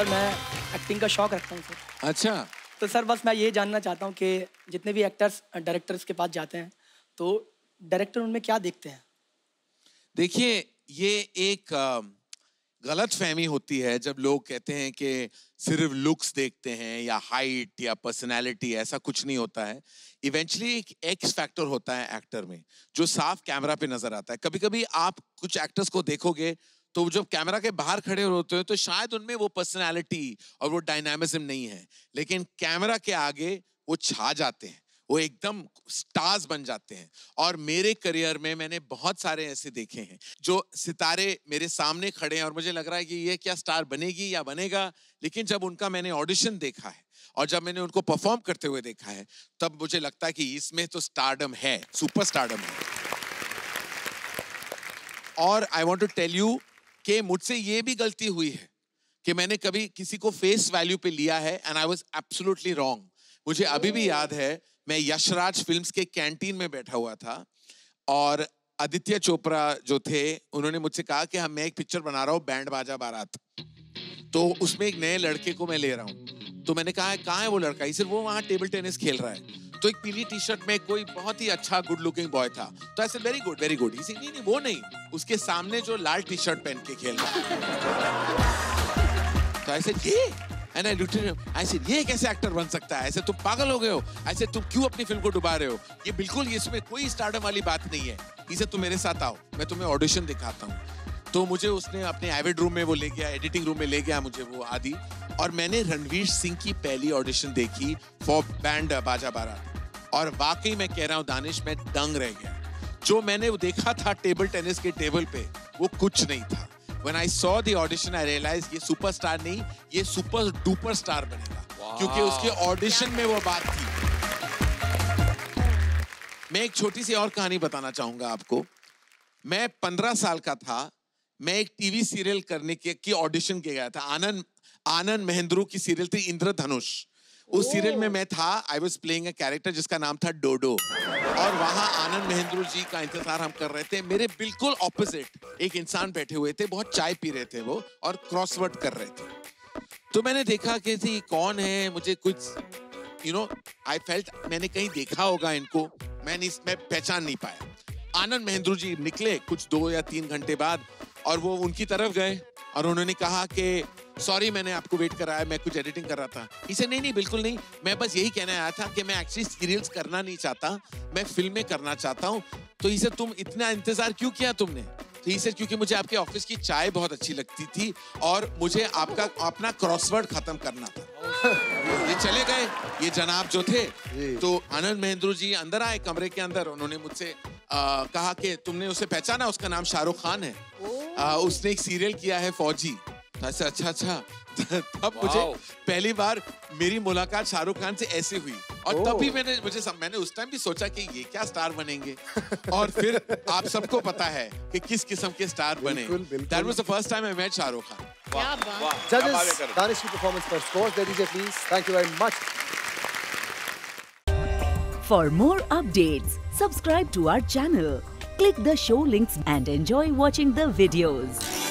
Sir मैं acting का शौक रखता हूँ सर। अच्छा। तो सर बस मैं ये जानना चाहता हूँ कि जितने भी एक्टर्स डायरेक्टर्स के पास जाते हैं तो डायरेक्टर उनमें क्या देखते हैं? देखिए, ये एक गलत फहमी होती है जब लोग कहते हैं कि सिर्फ लुक्स देखते हैं या हाइट या पर्सनालिटी, ऐसा कुछ नहीं होता है। इवेंचुअली एक एक्स फैक्टर होता है एक्टर में जो साफ कैमरा पे नजर आता है। कभी कभी आप कुछ एक्टर्स को देखोगे तो जब कैमरा के बाहर खड़े होते हैं तो शायद उनमें वो पर्सनालिटी और वो डायनामिज्म नहीं है, लेकिन कैमरा के आगे वो छा जाते हैं, वो एकदम स्टार्स बन जाते हैं। और मेरे करियर में मैंने बहुत सारे ऐसे देखे हैं जो सितारे मेरे सामने खड़े हैं और मुझे लग रहा है कि ये क्या स्टार बनेगी या बनेगा, लेकिन जब उनका मैंने ऑडिशन देखा है और जब मैंने उनको परफॉर्म करते हुए देखा है तब मुझे लगता है कि इसमें तो स्टारडम है, सुपर स्टारडम है। और I want to tell you कि मुझसे ये भी गलती हुई है कि मैंने कभी किसी को फेस वैल्यू पे लिया है and I was absolutely wrong. मुझे अभी भी याद है, मैं यशराज फिल्म्स के कैंटीन में बैठा हुआ था और आदित्य चोपड़ा जो थे उन्होंने मुझसे कहा कि मैं एक पिक्चर बना रहा हूँ बैंड बाजा बारात, तो उसमें एक नए लड़के को मैं ले रहा हूँ। तो मैंने कहा कहाँ है वो लड़का? इसे वो वहाँ टेबल टेनिस खेल रहा है। तो एक पीली टी शर्ट में कोई बहुत ही अच्छा गुड लुकिंग बॉय था, तो ऐसे वेरी गुड वेरी गुड। इसे नहीं वो नहीं, उसके सामने जो लाल टी शर्ट पहन के खेल रहा है। तो ऐसे ये And I looked at him, I said, ये कैसे एक्टर बन सकता है? ऐसे तुम पागल हो गए हो? ऐसे तुम क्यों अपनी फिल्म को डुबा रहे हो? ये बिल्कुल इसमें कोई स्टारडम वाली बात नहीं है। इसे तुम मेरे साथ आओ, मैं तुम्हें ऑडिशन दिखाता हूँ। तो मुझे उसने अपने एविड रूम में वो ले गया, एडिटिंग रूम में ले गया मुझे वो आदि, और मैंने रणवीर सिंह की पहली ऑडिशन देखी फॉर बैंड बाजा बारात। और वाकई मैं कह रहा हूँ दानिश, मैं दंग रह गया। जो मैंने वो देखा था टेबल टेनिस के टेबल पे, वो कुछ नहीं था। When I saw the audition, I realized ये सुपरस्टार नहीं, ये सुपर डुपर स्टार बनेगा, क्योंकि उसके ऑडिशन में वो बात थी। मैं एक छोटी सी और कहानी बताना चाहूंगा आपको। मैं 15 साल का था, मैं एक टीवी सीरियल करने की ऑडिशन के गया था। आनंद महेंद्रू की सीरियल थी इंद्रधनुष। उस सीरियल में मैं था, I was playing a character जिसका नाम था डोडो, और वहां आनंद महेंद्रू जी का इंतजार हम कर रहे थे। मेरे बिल्कुल ऑपोजिट एक इंसान बैठे हुए थे, बहुत चाय पी रहे थे वो और क्रॉसवर्ड कर रहे थे। तो मैंने देखा कि थी कौन है, मुझे कुछ आई फेल्ट मैंने कहीं देखा होगा इनको, मैं पहचान नहीं पाया। आनंद महेंद्रू जी निकले कुछ 2 या 3 घंटे बाद और वो उनकी तरफ गए और उन्होंने कहा कि सॉरी मैंने आपको वेट कराया, मैं कुछ एडिटिंग कर रहा था। इसे नहीं बिल्कुल नहीं, मैं बस यही कहने आया था कि मैं एक्चुअली सीरियल्स करना नहीं चाहता, मैं फिल्में करना चाहता हूँ। तो इसे तुम इतना इंतजार क्यों किया तुमने? तो इसे क्योंकि मुझे आपके ऑफिस की चाय बहुत अच्छी लगती थी और मुझे आपका अपना क्रॉसवर्ड खत्म करना था। ये चले गए ये जनाब जो थे। तो आनंद महेंद्रू जी अंदर आए कमरे के अंदर, उन्होंने मुझसे कहा कि तुमने उसे पहचाना, उसका नाम शाहरुख खान है, उसने एक सीरियल किया है फौजी। अच्छा तब मुझे पहली बार मेरी मुलाकात शाहरुख खान से ऐसे हुई और तभी मैंने उस टाइम भी सोचा कि ये क्या स्टार बनेंगे। और फिर आप सबको पता है कि किस किस्म के स्टार बने। That was the first time I met Shahrukh Khan. Judges, Danish की परफॉर्मेंस पर स्कोर्स दे दीजिए please. Thank you very much. For more updates, subscribe to our channel, click the show links and enjoy watching the videos.